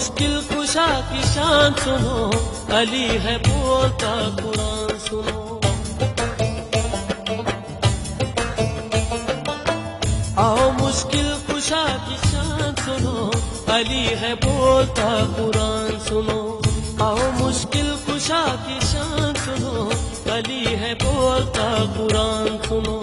मुश्किल कुशा की शान सुनो, अली है बोलता कुरान सुनो। आओ मुश्किल कुशा की शान सुनो, अली है बोलता कुरान सुनो। आओ मुश्किल कुशा की शान सुनो, अली है बोलता कुरान सुनो।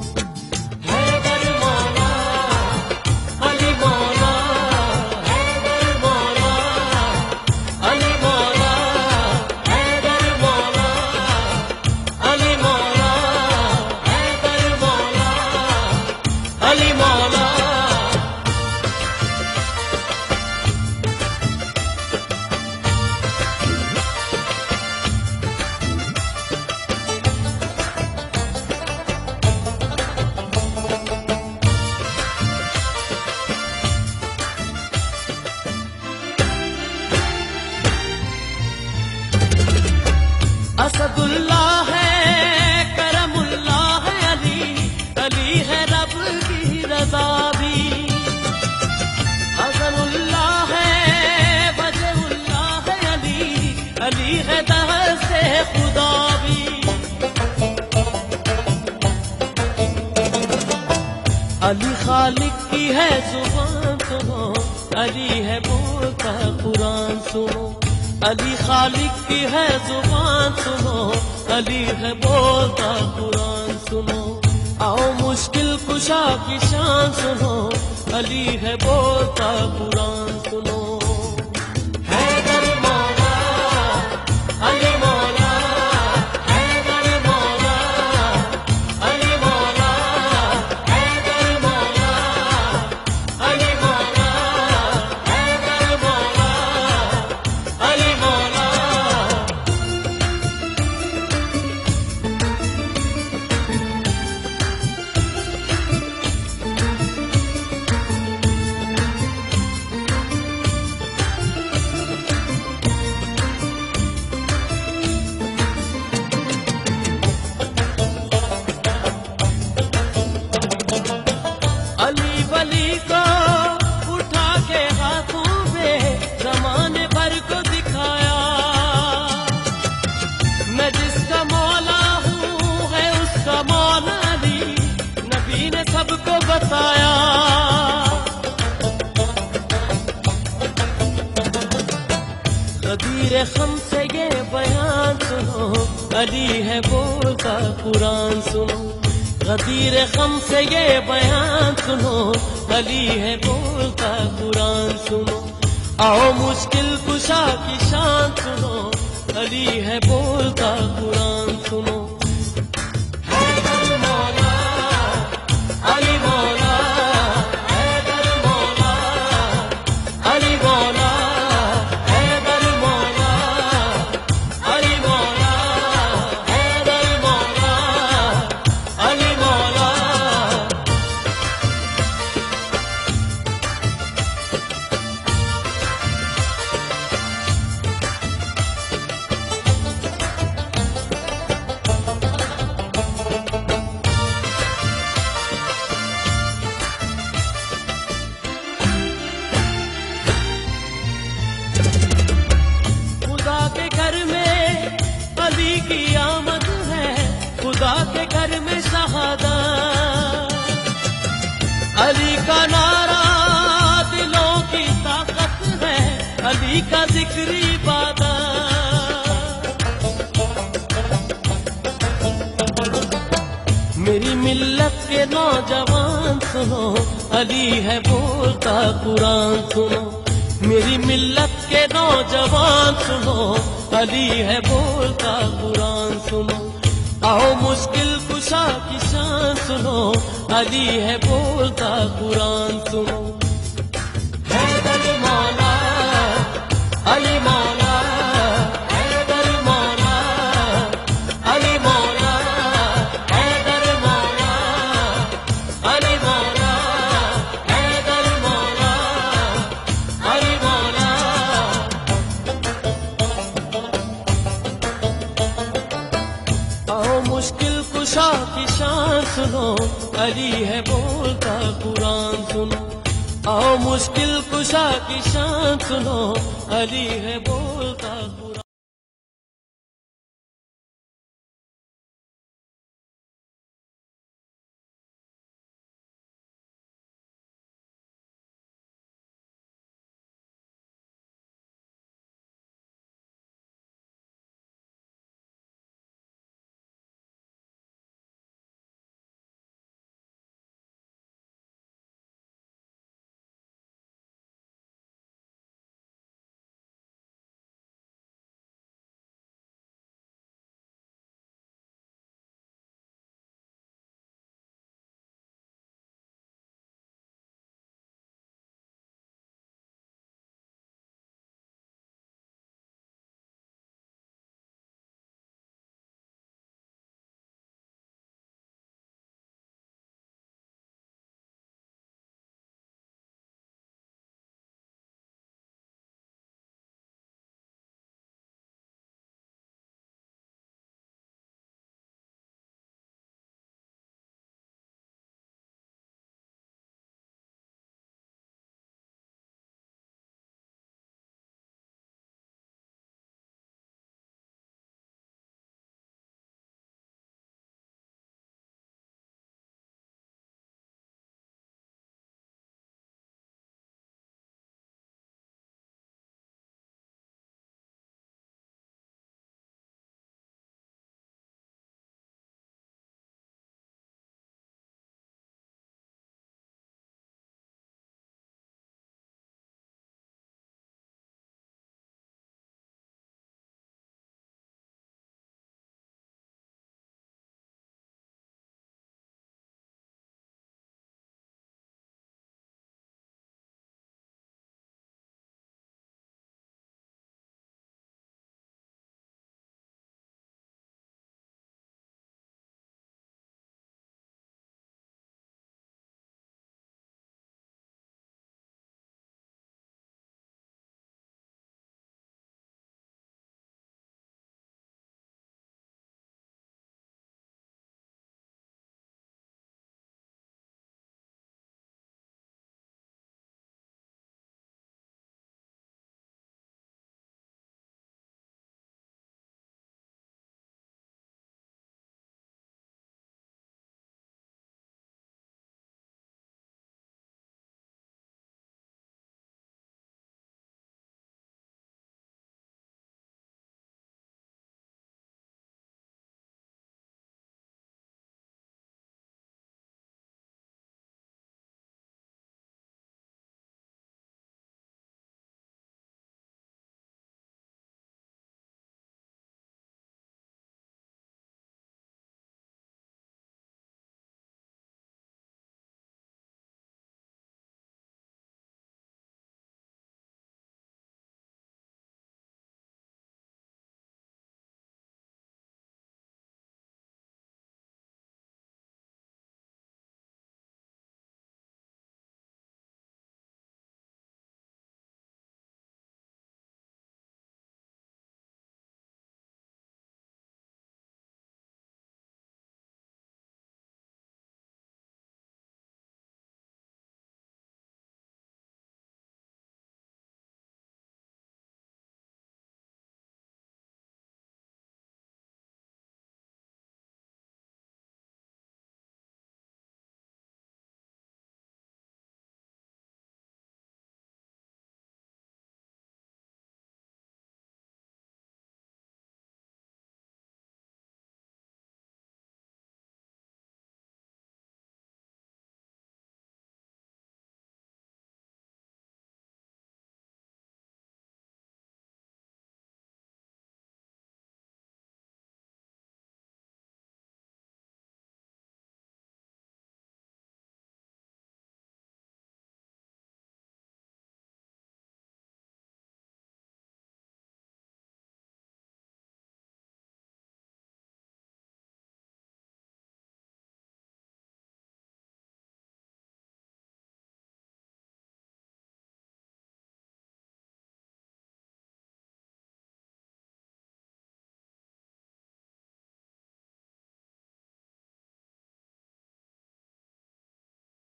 असदुल्लाह है, करमुल्लाह है अली, अली है रब की रज़ा भी। हज़नुल्लाह है, वजहुल्लाह है अली, अली है दहर-ए खुदा भी। अली खालिक की है जुबान सुनो, अली है बोलता कुरान सुनो। अली खालिक की है जुबान सुनो, अली है बोलता कुरान सुनो। आओ मुश्किल कुशा की शान सुनो, अली है बोलता कुरान सुनो। हैदर मौला, अली मौला, हैदर मौला, अली मौला, हैदर मौला, अली मौला, हैदर मौला, अली मौला। अली वली को उठा के हाथों में ज़माने भर को दिखाया। मैं जिसका मौला हूँ है उसका मौला अली, नबी ने सबको बताया। गदीर खम से ये बयान सुनो, अली है बोलता कुरान सुनो। गदीर खम से ये बयान सुनो, अली है बोलता कुरान सुनो। आओ मुश्किल कुशा की शान सुनो, अली है बोलता कुरान सुनो। हैदर मौला, अली मौला, हैदर मौला, अली मौला, हैदर मौला, अली मौला, हैदर मौला, अली मौला। खुदा के घर में अली की आमद है, खुदा के घर में शहादत। अली का नारा दिलों की ताकत है, अली का जिक्र इबादत। मेरी मिल्लत के नौजवान सुनो, अली है बोलता कुरान सुनो। मेरी मिल्लत के नौजवान सुनो, अली है बोलता कुरान सुनो। आओ मुश्किल कुशा की शान सुनो, अली है बोलता कुरान सुनो। हैदर मौला, अली मौला, हैदर मौला, अली मौला, हैदर मौला, अली मौला, हैदर मौला, अली मौला। आओ मुश्किल कुशा की शान सुनो, अली है बोलता कुरान सुनो। आओ मुश्किल कुशा की शान सुनो, अली है बोलता।